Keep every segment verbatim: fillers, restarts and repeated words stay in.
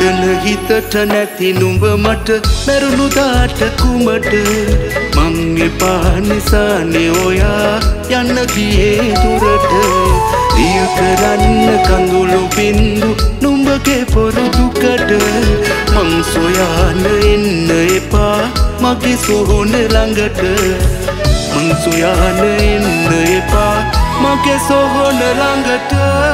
හඬන හිතට නැති නුඹ මට මැරුණු දාට කුමට මං එපා නිසානේ ඔයා යන්න ගියේ දුරට දිය කරන්න කඳුළු බින්දු නුඹගේ පොරුදුකට මං සොයාන එන්න එපා මගේ සොහොන ළඟට මං සොයාන එන්න එපා මගේ සොහොන ළඟට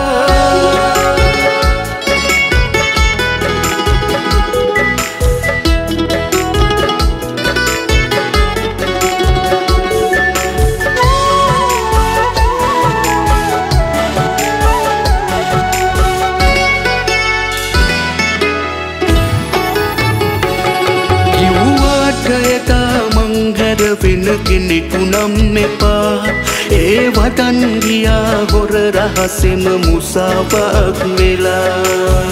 වෙන කෙනෙකු නම් එපා ඒ වදන් ගියා හොර රහසෙම මුසාවක් වෙලා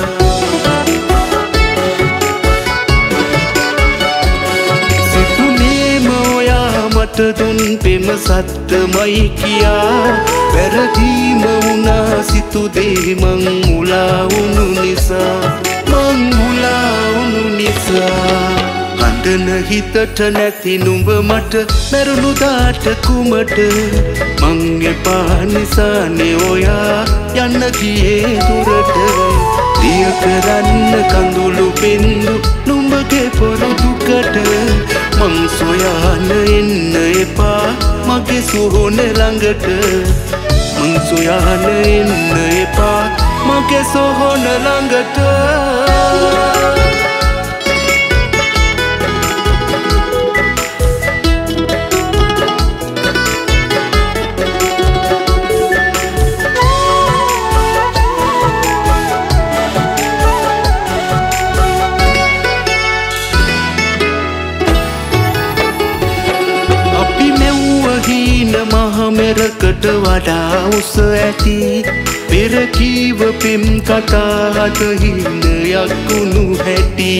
සිතුනේම ඔයා මට දුන් පෙම සත්තමයි කියා වැරදීම වුණා සිතුදේ මං මුලා වුණු නිසා මං මුලා වුණු නිසා හඬන හිතට නැති නුඹ මට මැරුණු දාට කුමට මං එපා නිසානේ ඔයා යන්න ගියේ දුරට දිය කරන්න කඳුළු බින්දු නුඹගේ පොරුදුකට මං සොයාන එන්න එපා මගේ සොහොන ළඟට මං සොයාන එන්න එපා මගේ සොහොන ළඟට මහමෙරකට වඩා උස ඇති පෙර කීව පෙම් කතා හද හිඳයක් වුණු හැටි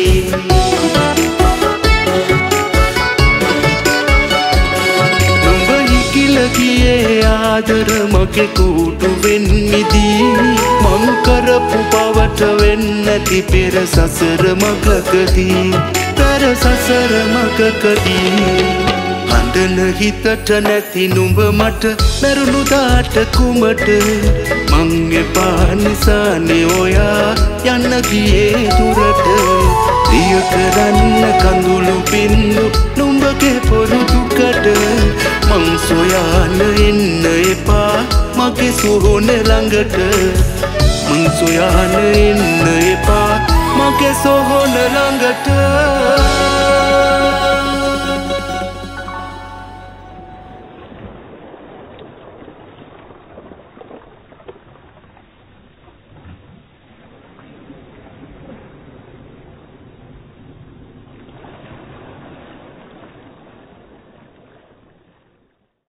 නුඹ ඉකිල ගියේ ආදර මගේ කූටුවෙන් මිදී මං කරපු පවට වෙන්නැති පෙර සසර මගකදී පෙර සසර මගකදී හඬන හිතට නැති නුඹ මට මැරුණු දාට කුමට මං එපා නිසානේ ඔයා යන්න ගියේ දුරට දිය කරන්න කඳුළු බින්දු නුඹගේ පොරුදුකට මං සොයාන එන්න එපා මගේ සොහොන ළඟට මං සොයාන එන්න එපා මගේ සොහොන ළඟට